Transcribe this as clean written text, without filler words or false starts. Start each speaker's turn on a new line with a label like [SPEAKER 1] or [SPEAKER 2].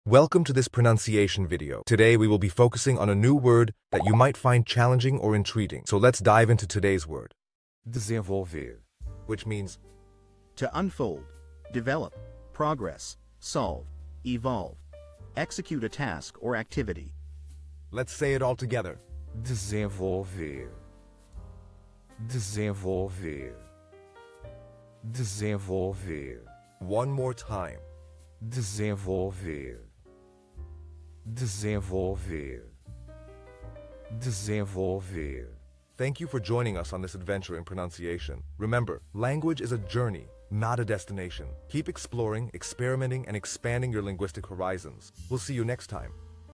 [SPEAKER 1] Welcome to this pronunciation video. Today we will be focusing on a new word that you might find challenging or intriguing. So let's dive into today's word,
[SPEAKER 2] desenvolver,
[SPEAKER 1] which means
[SPEAKER 3] to unfold, develop, progress, solve, evolve, execute a task or activity.
[SPEAKER 1] let's say it all together.
[SPEAKER 2] desenvolver, desenvolver, desenvolver,
[SPEAKER 1] One more time.
[SPEAKER 2] desenvolver, desenvolver, desenvolver.
[SPEAKER 1] Thank you for joining us on this adventure in pronunciation. Remember, language is a journey, not a destination. Keep exploring, experimenting, and expanding your linguistic horizons. We'll see you next time.